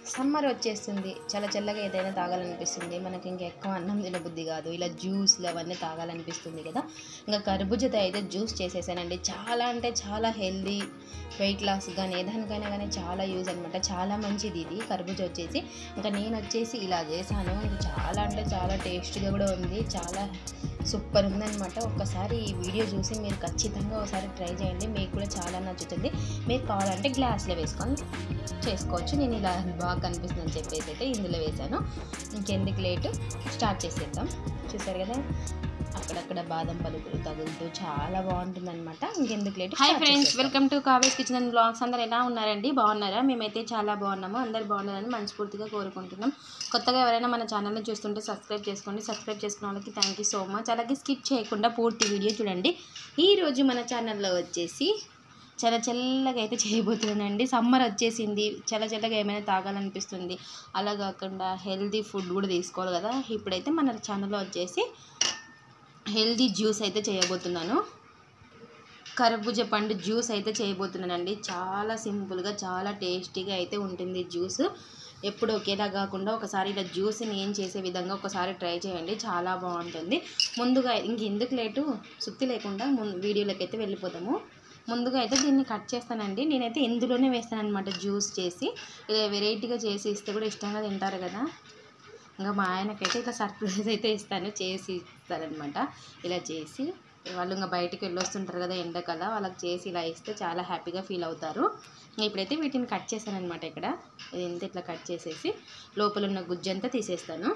Summer వచ్చేస్తుంది, చాలా చల్లగా ఏదైనా తాగాలనిపిస్తుంది. మనకి ఇంకా ఎక్కువ అన్నం తినబుద్ధి కాదు, ఇలా జ్యూస్లు అవన్నీ తాగాలనిపిస్తుంది కదా. ఇంకా కర్బూజాతో అయితే జ్యూస్ చేసేసానండి. చాలా అంటే చాలా హెల్దీ, వెయిట్ లాస్ కానీ ఏదానికైనా కానీ చాలా యూజ్ అనమాట. చాలా మంచిది ఇది కర్బూజా వచ్చేసి. ఇంకా నేను వచ్చేసి ఇలా చేశాను. ఇంకా చాలా అంటే చాలా టేస్టీగా కూడా ఉంది, చాలా సూపర్ ఉందనమాట. ఒక్కసారి ఈ వీడియో చూసి మీరు ఖచ్చితంగా ఒకసారి ట్రై చేయండి, మీకు కూడా చాలా నచ్చుతుంది. మీరు కావాలంటే గ్లాస్లో వేసుకొని చేసుకోవచ్చు. నేను ఇలా బాగా కనిపిస్తుందని చెప్పేసి అయితే ఇందులో వేసాను. ఇంకెందుకు లేటు, స్టార్ట్ చేసేద్దాం. చూసారు కదా అక్కడక్కడ బాదం పలుకులు తగులుతూ చాలా బాగుంటుందన్నమాట. ఇంకెందుకు late. Hi friends, welcome to కావేస్ కిచెన్ అండ్ బ్లాగ్స్. అందరు ఎలా ఉన్నారండి? బాగున్నారా? మేమైతే చాలా బాగున్నాము. అందరు బాగున్నారని మనస్ఫూర్తిగా కోరుకుంటున్నాం. కొత్తగా ఎవరైనా మన ఛానల్ని చూస్తుంటే సబ్స్క్రైబ్ చేసుకోండి. సబ్స్క్రైబ్ చేసుకున్న వాళ్ళకి థ్యాంక్ యూ సో మచ్. అలాగే స్కిప్ చేయకుండా పూర్తి వీడియో చూడండి. ఈరోజు మన ఛానల్లో వచ్చేసి చాలా చల్లగా అయితే చేయబోతున్నానండి. సమ్మర్ వచ్చేసింది, చాలా చల్లగా ఏమైనా తాగాలనిపిస్తుంది. అలా కాకుండా హెల్తీ ఫుడ్ కూడా తీసుకోవాలి కదా. ఇప్పుడైతే మన ఛానల్లో వచ్చేసి హెల్తీ జ్యూస్ అయితే చేయబోతున్నాను. కర్బూజా పండు జ్యూస్ అయితే చేయబోతున్నానండి. చాలా సింపుల్గా చాలా టేస్టీగా అయితే ఉంటుంది జ్యూస్. ఎప్పుడు ఒకేలా కాకుండా ఒకసారి ఇలా జ్యూస్ నేను చేసే విధంగా ఒకసారి ట్రై చేయండి, చాలా బాగుంటుంది. ముందుగా ఇంకెందుకు లేటు, సుత్తి లేకుండా వీడియోలోకి అయితే వెళ్ళిపోతాము. ముందుగా అయితే దీన్ని కట్ చేస్తానండి. నేనైతే ఇందులోనే వేస్తాను అనమాట జ్యూస్ చేసి. ఇలా వెరైటీగా చేసి ఇస్తే కూడా ఇష్టంగా తింటారు కదా. ఇంకా మా ఆయనకైతే ఇట్లా సర్ప్రైజ్ అయితే ఇస్తాను, చేసి ఇస్తారనమాట. ఇలా చేసి వాళ్ళు ఇంకా బయటికి వెళ్ళొస్తుంటారు కదా ఎండాకాలం, వాళ్ళకి చేసి ఇలా ఇస్తే చాలా హ్యాపీగా ఫీల్ అవుతారు. ఇప్పుడైతే వీటిని కట్ చేశాను అనమాట. ఇక్కడ ఇదంతా ఇట్లా కట్ చేసేసి లోపల ఉన్న గుజ్జంతా తీసేస్తాను.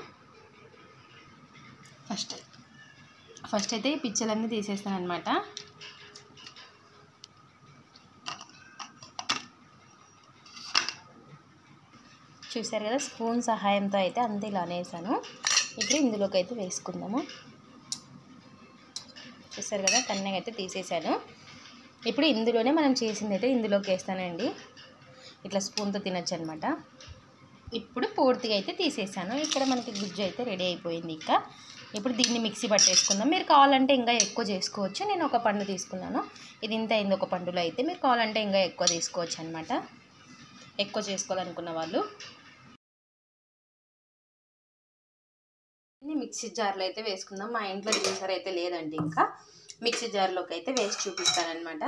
ఫస్ట్ అయితే ఈ పిచ్చలన్నీ తీసేస్తాను అనమాట. చూసారు కదా, స్పూన్ సహాయంతో అయితే అంతే ఇలా అనేసాను. ఇప్పుడు ఇందులోకి అయితే వేసుకుందాము. చూసారు కదా, కన్నగా అయితే తీసేసాను. ఇప్పుడు ఇందులోనే మనం చేసింది అయితే ఇందులోకి వేస్తానండి. ఇట్లా స్పూన్తో తినచ్చు అనమాట. ఇప్పుడు పూర్తిగా అయితే తీసేసాను. ఇక్కడ మనకి గుజ్జు అయితే రెడీ అయిపోయింది. ఇంకా ఇప్పుడు దీన్ని మిక్సీ పట్టేసుకుందాం. మీరు కావాలంటే ఇంకా ఎక్కువ చేసుకోవచ్చు. నేను ఒక పండు తీసుకున్నాను, ఇది ఇంత అయింది ఒక పండులో. అయితే మీరు కావాలంటే ఇంకా ఎక్కువ తీసుకోవచ్చు అనమాట. ఎక్కువ చేసుకోవాలనుకున్న వాళ్ళు మిక్సీ జార్లో అయితే వేసుకుందాం. మా ఇంట్లో జ్యూసర్ అయితే లేదండి, ఇంకా మిక్సీ జార్లోకి అయితే వేసి చూపిస్తానమాట.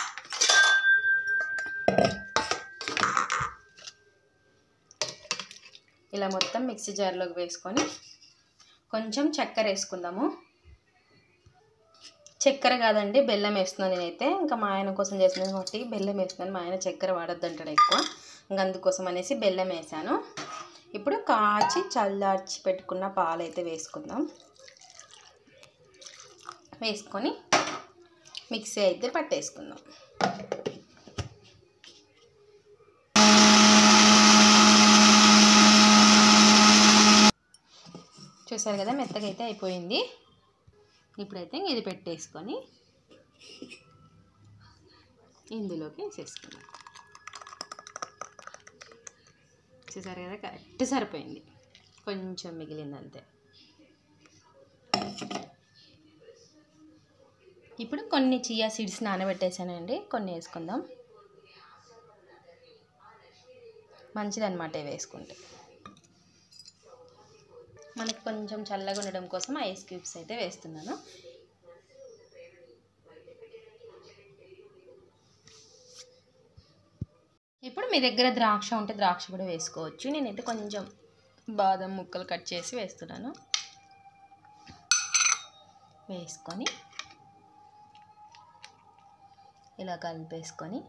ఇలా మొత్తం మిక్సీ జార్లోకి వేసుకొని కొంచెం చక్కెర వేసుకుందాము. చక్కెర కాదండి, బెల్లం వేస్తున్నాను నేనైతే. ఇంకా మా ఆయన కోసం చేస్తున్నాను కాబట్టి బెల్లం వేస్తున్నాను. మా ఆయన చక్కెర వాడొద్దంటాడు ఎక్కువ, ఇంకా అందుకోసం అనేసి బెల్లం వేసాను. ఇప్పుడు కాచి చల్లార్చి పెట్టుకున్న పాలు అయితే వేసుకుందాం. వేసుకొని మిక్సీ అయితే పట్టేసుకుందాం. చూసారు కదా, మెత్తగా అయితే అయిపోయింది. ఇప్పుడైతే ఇది పెట్టేసుకొని ఇందులోకి వేసేసుకుందాం. చూసారు కదా, కరెక్ట్ సరిపోయింది, కొంచెం మిగిలింది అంతే. ఇప్పుడు కొన్ని చియా సీడ్స్ నానబెట్టేసానండి, కొన్ని వేసుకుందాం. మంచిదన్నమాట ఇవి వేసుకుంటే. మనకి కొంచెం చల్లగా ఉండడం కోసం ఐస్ క్యూబ్స్ అయితే వేస్తున్నాను. ఇప్పుడు మీ దగ్గర ద్రాక్ష ఉంటే ద్రాక్ష కూడా వేసుకోవచ్చు. నేనైతే కొంచెం బాదం ముక్కలు కట్ చేసి వేస్తున్నాను. వేసుకొని ఇలా కలిపేసుకొని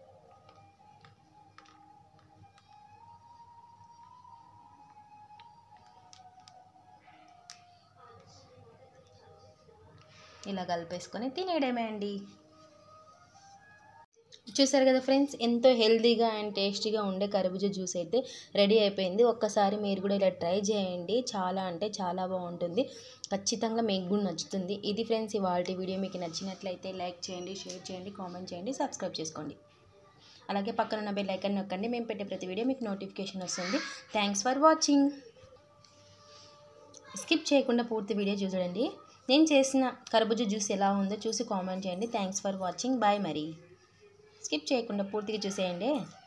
ఇలా కలిపేసుకొని తినేయడమే అండి. చూసారు కదా ఫ్రెండ్స్, ఎంతో హెల్తీగా అండ్ టేస్టీగా ఉండే కర్బూజా జ్యూస్ అయితే రెడీ అయిపోయింది. ఒక్కసారి మీరు కూడా ఇలా ట్రై చేయండి, చాలా అంటే చాలా బాగుంటుంది. ఖచ్చితంగా మీకు కూడా నచ్చుతుంది. ఇది ఫ్రెండ్స్ ఇవాల్టి వీడియో. మీకు నచ్చినట్లయితే లైక్ చేయండి, షేర్ చేయండి, కామెంట్ చేయండి, సబ్స్క్రైబ్ చేసుకోండి. అలాగే పక్కన ఉన్న బెల్ ఐకాన్ నొక్కండి. మేము పెట్టే ప్రతి వీడియో మీకు నోటిఫికేషన్ వస్తుంది. Thanks for watching. స్కిప్ చేయకుండా పూర్తి వీడియో చూడండి. నేను చేసిన కర్బూజా జ్యూస్ ఎలా ఉందో చూసి కామెంట్ చేయండి. Thanks for watching. బాయ్. మరి స్కిప్ చేయకుండా పూర్తిగా చూసేయండి.